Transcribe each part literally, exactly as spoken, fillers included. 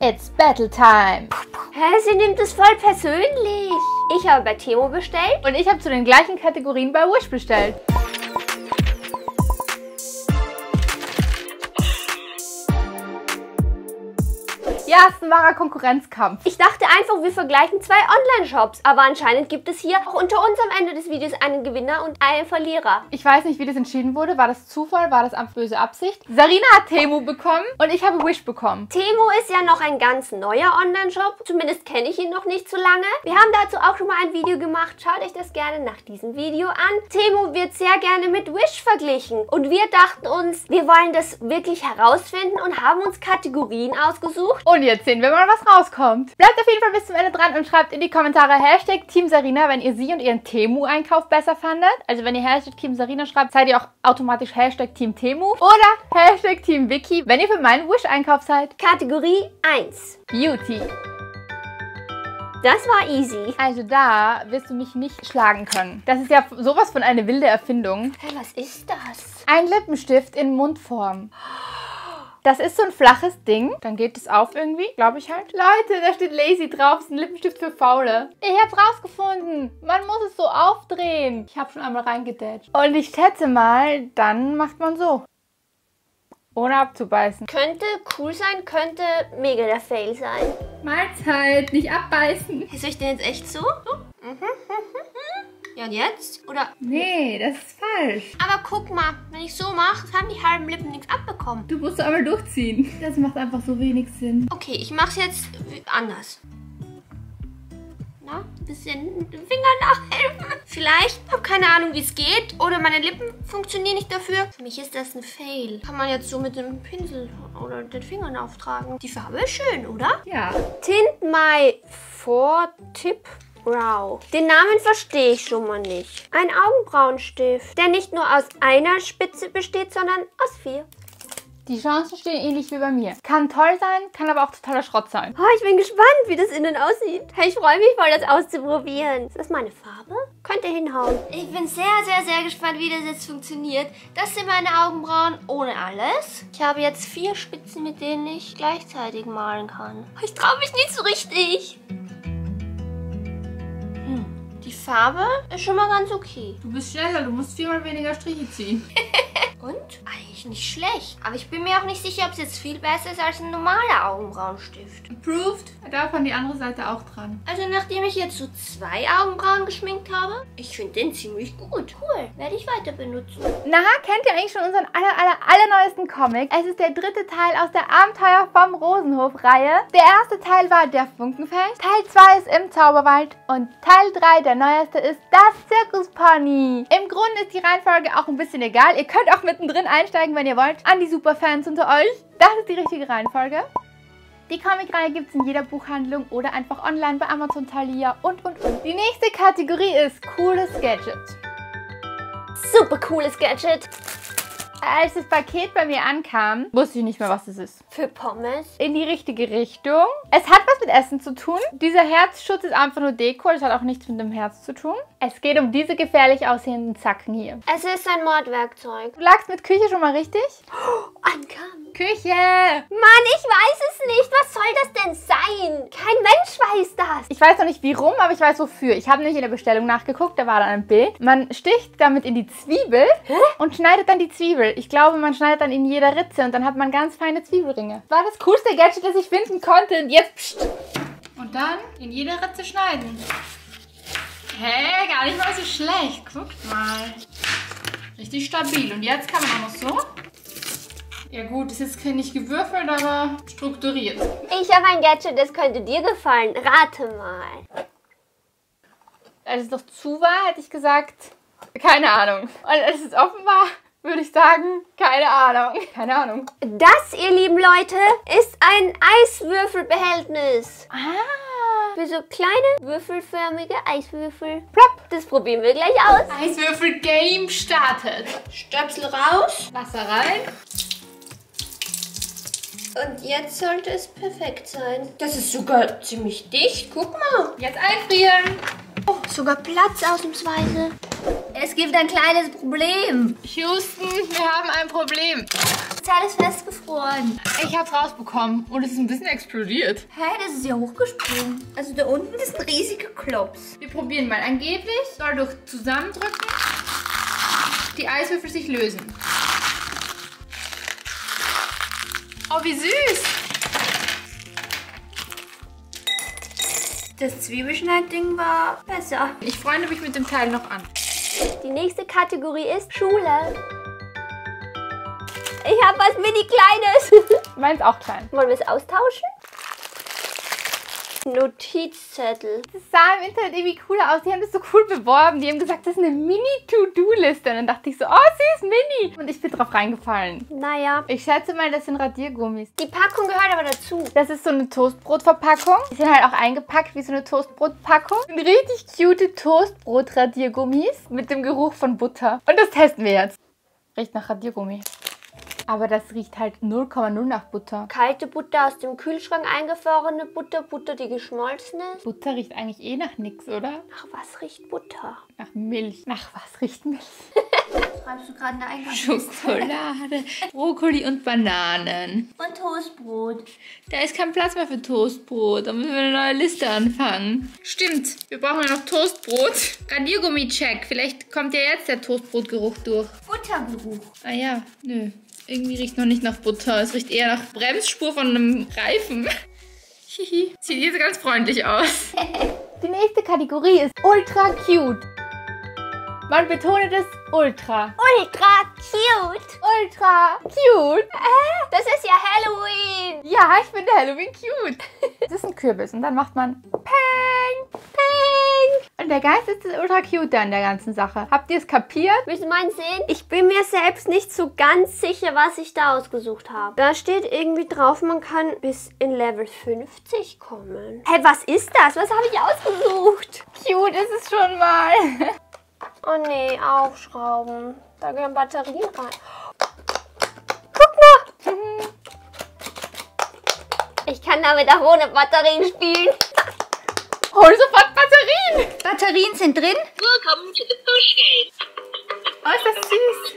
It's Battle Time. Hä, sie nimmt es voll persönlich. Ich habe bei Temu bestellt. Und ich habe zu den gleichen Kategorien bei Wish bestellt. Ja, es ist ein wahrer Konkurrenzkampf. Ich dachte einfach, wir vergleichen zwei Online-Shops. Aber anscheinend gibt es hier auch unter uns am Ende des Videos einen Gewinner und einen Verlierer. Ich weiß nicht, wie das entschieden wurde. War das Zufall? War das einfach böse Absicht? Sarina hat Temu bekommen und ich habe Wish bekommen. Temu ist ja noch ein ganz neuer Online-Shop. Zumindest kenne ich ihn noch nicht so lange. Wir haben dazu auch schon mal ein Video gemacht. Schaut euch das gerne nach diesem Video an. Temu wird sehr gerne mit Wish verglichen. Und wir dachten uns, wir wollen das wirklich herausfinden und haben uns Kategorien ausgesucht. Und jetzt sehen wir mal, was rauskommt. Bleibt auf jeden Fall bis zum Ende dran und schreibt in die Kommentare Hashtag Team Sarina, wenn ihr sie und ihren Temu-Einkauf besser fandet. Also wenn ihr Hashtag Team Sarina schreibt, seid ihr auch automatisch Hashtag Team Temu oder Hashtag Team Vicky, wenn ihr für meinen Wish-Einkauf seid. Kategorie eins. Beauty. Das war easy. Also da wirst du mich nicht schlagen können. Das ist ja sowas von eine wilde Erfindung. Hey, was ist das? Ein Lippenstift in Mundform. Das ist so ein flaches Ding. Dann geht es auf irgendwie, glaube ich halt. Leute, da steht Lazy drauf. Das ist ein Lippenstift für Faule. Ich hab's rausgefunden. Man muss es so aufdrehen. Ich habe schon einmal reingedatscht. Und ich schätze mal, dann macht man so. Ohne abzubeißen. Könnte cool sein, könnte mega der Fail sein. Mahlzeit, nicht abbeißen. Soll ich den jetzt echt so? so? Mhm. Ja, und jetzt? Oder? Nee, das ist falsch. Aber guck mal, wenn ich so mache, haben die halben Lippen nichts abbekommen. Du musst einmal durchziehen. Das macht einfach so wenig Sinn. Okay, ich mache es jetzt anders. Na, bisschen mit dem Finger nachhelfen. Vielleicht, ich habe keine Ahnung, wie es geht. Oder meine Lippen funktionieren nicht dafür. Für mich ist das ein Fail. Kann man jetzt so mit dem Pinsel oder den Fingern auftragen. Die Farbe ist schön, oder? Ja. Tint My For Tip Brow. Den Namen verstehe ich schon mal nicht. Ein Augenbrauenstift, der nicht nur aus einer Spitze besteht, sondern aus vier. Die Chancen stehen ähnlich wie bei mir. Kann toll sein, kann aber auch totaler Schrott sein. Oh, ich bin gespannt, wie das innen aussieht. Hey, ich freue mich voll, das auszuprobieren. Ist das meine Farbe? Könnte hinhauen. Ich bin sehr, sehr, sehr gespannt, wie das jetzt funktioniert. Das sind meine Augenbrauen ohne alles. Ich habe jetzt vier Spitzen, mit denen ich gleichzeitig malen kann. Ich traue mich nicht so richtig. Die Farbe ist schon mal ganz okay. Du bist schneller, du musst viermal weniger Striche ziehen. Und? Eigentlich nicht schlecht. Aber ich bin mir auch nicht sicher, ob es jetzt viel besser ist als ein normaler Augenbrauenstift. Approved. Da kann die andere Seite auch dran. Also nachdem ich jetzt so zwei Augenbrauen geschminkt habe, ich finde den ziemlich gut. Cool, werde ich weiter benutzen. Na, kennt ihr eigentlich schon unseren aller, aller, allerneuesten Comic? Es ist der dritte Teil aus der Abenteuer vom Rosenhof-Reihe. Der erste Teil war der Funkenfecht, Teil zwei ist im Zauberwald und Teil drei, der neueste, ist das Zirkuspony. Im Grunde ist die Reihenfolge auch ein bisschen egal. Ihr könnt auch mittendrin einsteigen, wenn ihr wollt. An die Superfans unter euch. Das ist die richtige Reihenfolge. Die Comicreihe gibt es in jeder Buchhandlung oder einfach online bei Amazon, Thalia und, und, und. Die nächste Kategorie ist cooles Gadget. Super cooles Gadget. Als das Paket bei mir ankam, wusste ich nicht mehr, was es ist. Für Pommes. In die richtige Richtung. Es hat was mit Essen zu tun. Dieser Herzschutz ist einfach nur Deko. Das hat auch nichts mit dem Herz zu tun. Es geht um diese gefährlich aussehenden Zacken hier. Es ist ein Mordwerkzeug. Du lagst mit Küche schon mal richtig? Oh, ankam. Küche! Mann, ich weiß es nicht. Was soll das denn sein? Kein Mensch weiß das. Ich weiß noch nicht wie rum, aber ich weiß wofür. Ich habe nämlich in der Bestellung nachgeguckt. Da war dann ein Bild. Man sticht damit in die Zwiebel Hä? und schneidet dann die Zwiebel. Ich glaube, man schneidet dann in jeder Ritze und dann hat man ganz feine Zwiebelringe. War das coolste Gadget, das ich finden konnte. Und jetzt pst. Und dann in jeder Ritze schneiden. Hä, gar nicht mal so schlecht. Guckt mal. Richtig stabil. Und jetzt kann man auch noch so. Ja gut, ist jetzt nicht gewürfelt, aber strukturiert. Ich habe ein Gadget, das könnte dir gefallen. Rate mal. Als es noch zu war, hätte ich gesagt, keine Ahnung. Und als es offen war, würde ich sagen, keine Ahnung. Keine Ahnung. Das, ihr lieben Leute, ist ein Eiswürfelbehältnis. Ah. Für so kleine, würfelförmige Eiswürfel. Plopp. Das probieren wir gleich aus. Eiswürfel-Game startet. Stöpsel raus. Wasser rein. Und jetzt sollte es perfekt sein. Das ist sogar ziemlich dicht. Guck mal. Jetzt einfrieren. Oh, sogar Platz ausnahmsweise. Es gibt ein kleines Problem. Houston, wir haben ein Problem. Ist alles festgefroren. Ich hab's rausbekommen und es ist ein bisschen explodiert. Hä, das ist ja hochgesprungen. Also da unten ist ein riesiger Klops. Wir probieren mal. Angeblich soll durch Zusammendrücken die Eiswürfel sich lösen. Oh, wie süß! Das Zwiebelschneidding war besser. Ich freue mich mit dem Teil noch an. Die nächste Kategorie ist Schule. Ich habe was mini Kleines. Meins auch klein. Wollen wir es austauschen? Notizzettel. Das sah im Internet irgendwie cooler aus. Die haben das so cool beworben. Die haben gesagt, das ist eine Mini-To-Do-Liste. Und dann dachte ich so, oh, sie ist mini. Und ich bin drauf reingefallen. Naja. Ich schätze mal, das sind Radiergummis. Die Packung gehört aber dazu. Das ist so eine Toastbrotverpackung. Die sind halt auch eingepackt wie so eine Toastbrotpackung. Sind richtig cute Toastbrot-Radiergummis mit dem Geruch von Butter. Und das testen wir jetzt. Riecht nach Radiergummi. Aber das riecht halt null Komma null nach Butter. Kalte Butter aus dem Kühlschrank, eingefrorene Butter, Butter, die geschmolzen ist. Butter riecht eigentlich eh nach nix, oder? Nach was riecht Butter? Nach Milch. Nach was riecht Milch? Schreibst du gerade eine Eingangsliste? Schokolade, Brokkoli und Bananen. Und Toastbrot. Da ist kein Platz mehr für Toastbrot. Da müssen wir eine neue Liste anfangen. Stimmt, wir brauchen ja noch Toastbrot. Radiergummi-Check. Vielleicht kommt ja jetzt der Toastbrotgeruch durch. Buttergeruch. Ah ja, nö. Irgendwie riecht noch nicht nach Butter. Es riecht eher nach Bremsspur von einem Reifen. Hihi. Sieht jetzt ganz freundlich aus. Die nächste Kategorie ist ultra cute. Man betont es ultra. Ultra cute. Ultra cute. Äh, das ist ja Halloween. Ja, ich finde Halloween cute. Das ist ein Kürbis und dann macht man Peng, Peng. Und der Geist ist das ultra cute an der ganzen Sache. Habt ihr es kapiert? Willst du meinen sehen? Ich bin mir selbst nicht so ganz sicher, was ich da ausgesucht habe. Da steht irgendwie drauf, man kann bis in Level fünfzig kommen. Hä, hey, was ist das? Was habe ich ausgesucht? Cute ist es schon mal. Oh nee, Aufschrauben. Da gehören Batterien rein. Guck mal! Ich kann damit auch ohne Batterien spielen. Hol sofort Batterien! Batterien sind drin. Welcome to the push game. Oh, ist das süß.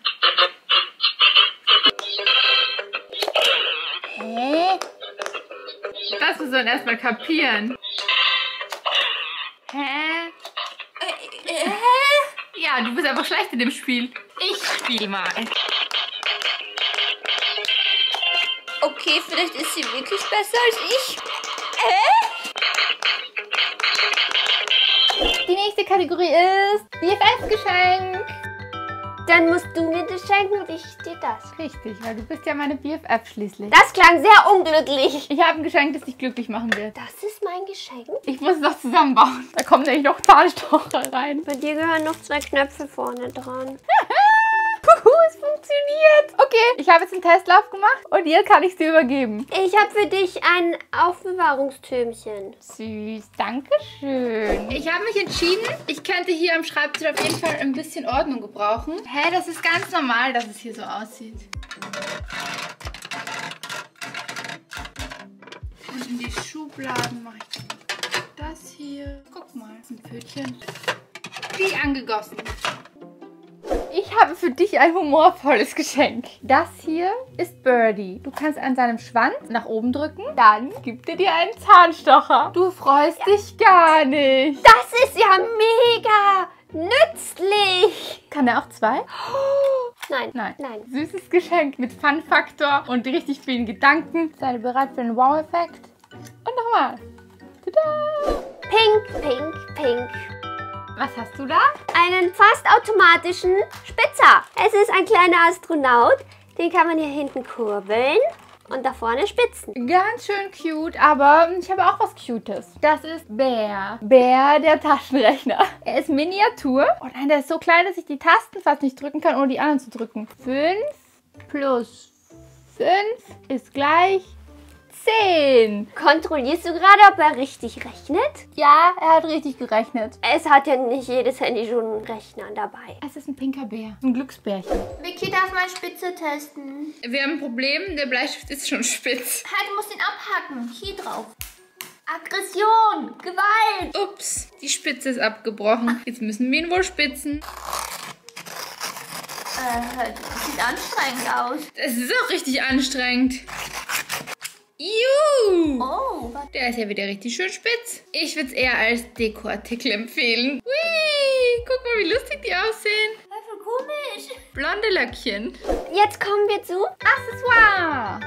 Hä? Das müssen wir erstmal kapieren. Hä? Äh, Ja, du bist einfach schlecht in dem Spiel. Ich spiel mal. Okay, vielleicht ist sie wirklich besser als ich. Äh? Die nächste Kategorie ist B F F-Geschenk. Dann musst du mir das schenken und ich dir das. Richtig, weil du bist ja meine B F F schließlich. Das klang sehr unglücklich. Ich habe ein Geschenk, das dich glücklich machen wird. Das ist mein Geschenk? Ich muss es noch zusammenbauen. Da kommen nämlich noch Zahnstocher rein. Bei dir gehören noch zwei Knöpfe vorne dran. Puhu, es funktioniert. Okay, ich habe jetzt einen Testlauf gemacht und jetzt kann ich es dir übergeben. Ich habe für dich ein Aufbewahrungstürmchen. Süß, danke schön. Ich habe mich entschieden, ich könnte hier am Schreibtisch auf jeden Fall ein bisschen Ordnung gebrauchen. Hä, das ist ganz normal, dass es hier so aussieht. Und in die Schubladen mache ich das hier. Guck mal, ein Pfötchen. Wie angegossen. Ich habe für dich ein humorvolles Geschenk. Das hier ist Birdie. Du kannst an seinem Schwanz nach oben drücken, dann gibt er dir einen Zahnstocher. Du freust ja. dich gar nicht. Das ist ja mega nützlich. Kann er auch zwei? Nein. Nein. Nein. Süßes Geschenk mit Fun-Faktor und richtig vielen Gedanken. Seid ihr bereit für den Wow-Effekt? Und nochmal. Tada! Pink, pink, pink. Was hast du da? Einen fast automatischen Spitzer. Es ist ein kleiner Astronaut. Den kann man hier hinten kurbeln und da vorne spitzen. Ganz schön cute, aber ich habe auch was Cutes. Das ist Bär. Bär, der Taschenrechner. Er ist Miniatur. Oh nein, der ist so klein, dass ich die Tasten fast nicht drücken kann, ohne die anderen zu drücken. fünf plus fünf ist gleich zehn. Kontrollierst du gerade, ob er richtig rechnet? Ja, er hat richtig gerechnet. Es hat ja nicht jedes Handy schon einen Rechner dabei. Es ist ein pinker Bär. Ein Glücksbärchen. Vicky darf mal Spitze testen. Wir haben ein Problem, der Bleistift ist schon spitz. Halt, du musst ihn abhacken. Hier drauf. Aggression, Gewalt. Ups, die Spitze ist abgebrochen. Jetzt müssen wir ihn wohl spitzen. Äh, das sieht anstrengend aus. Es ist auch richtig anstrengend. Juhu! Oh, was? Der ist ja wieder richtig schön spitz. Ich würde es eher als Dekoartikel empfehlen. Hui! Guck mal, wie lustig die aussehen. Voll komisch. Blonde Löckchen. Jetzt kommen wir zu... Accessoire.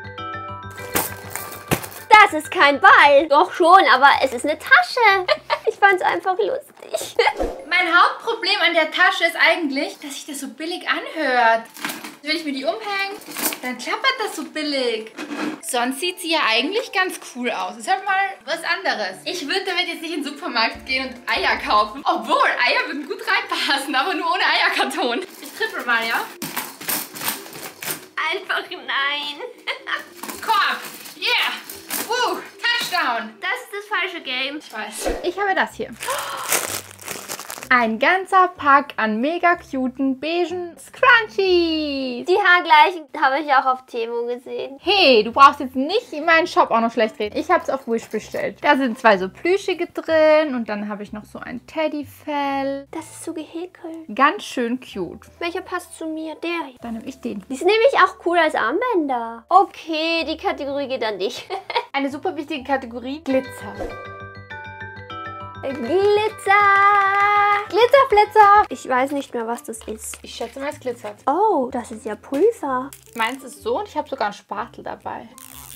Das ist kein Ball. Doch schon, aber es ist eine Tasche. Ich fand es einfach lustig. Mein Hauptproblem an der Tasche ist eigentlich, dass sich das so billig anhört. Will ich mir die umhängen, dann klappert das so billig. Sonst sieht sie ja eigentlich ganz cool aus. Ist halt mal was anderes. Ich würde damit jetzt nicht in den Supermarkt gehen und Eier kaufen. Obwohl, Eier würden gut reinpassen, aber nur ohne Eierkarton. Ich trippel mal, ja? Einfach nein. Korb! Yeah! Woo! Touchdown! Das ist das falsche Game. Ich weiß. Ich habe das hier. Ein ganzer Pack an mega cuten beigen Scrunchies. Die haargleichen habe ich auch auf Temu gesehen. Hey, du brauchst jetzt nicht in meinen Shop auch noch schlecht reden. Ich habe es auf Wish bestellt. Da sind zwei so Plüschige drin und dann habe ich noch so ein Teddyfell. Das ist so gehäkelt. Ganz schön cute. Welcher passt zu mir? Der hier. Dann nehme ich den. Die sind nämlich auch cool als Armbänder. Okay, die Kategorie geht an dich. Eine super wichtige Kategorie: Glitzer. Glitzer. Glitzerflitzer. Ich weiß nicht mehr, was das ist. Ich schätze mal, es glitzert. Oh, das ist ja Pulver. Meins ist so und ich habe sogar einen Spatel dabei.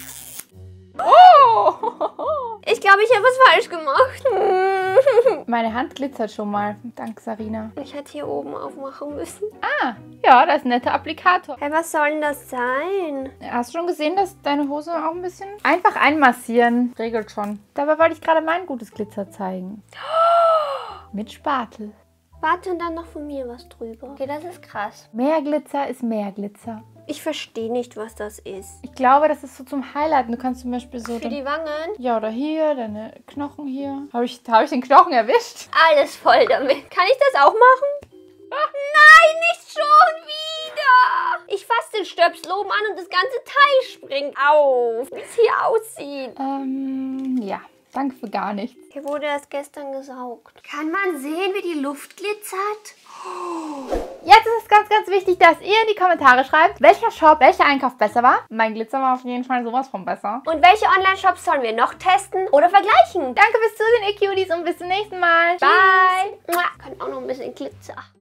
Oh! Ich glaube, ich habe was falsch gemacht. Meine Hand glitzert schon mal. Dank Sarina. Ich hätte hier oben aufmachen müssen. Ah, ja, das ist ein netter Applikator. Hey, was soll denn das sein? Hast du schon gesehen, dass deine Hose auch ein bisschen... Einfach einmassieren. Regelt schon. Dabei wollte ich gerade mein gutes Glitzer zeigen. Mit Spatel. Warte, und dann noch von mir was drüber. Okay, das ist krass. Mehr Glitzer ist mehr Glitzer. Ich verstehe nicht, was das ist. Ich glaube, das ist so zum Highlighten. Du kannst zum Beispiel so... Für die Wangen? Ja, oder hier, deine Knochen hier. Habe ich, hab ich den Knochen erwischt? Alles voll damit. Kann ich das auch machen? Nein, nicht schon wieder! Ich fasse den Stöpsel oben an und das ganze Teil springt auf. Wie es hier aussieht. Ähm, ja. Danke für gar nichts. Hier wurde erst gestern gesaugt. Kann man sehen, wie die Luft glitzert? Jetzt ist es ganz, ganz wichtig, dass ihr in die Kommentare schreibt, welcher Shop, welcher Einkauf besser war. Mein Glitzer war auf jeden Fall sowas von besser. Und welche Online-Shops sollen wir noch testen oder vergleichen? Danke fürs Zusehen, ihr Cuties, und bis zum nächsten Mal. Bye! Mua, kann auch noch ein bisschen Glitzer.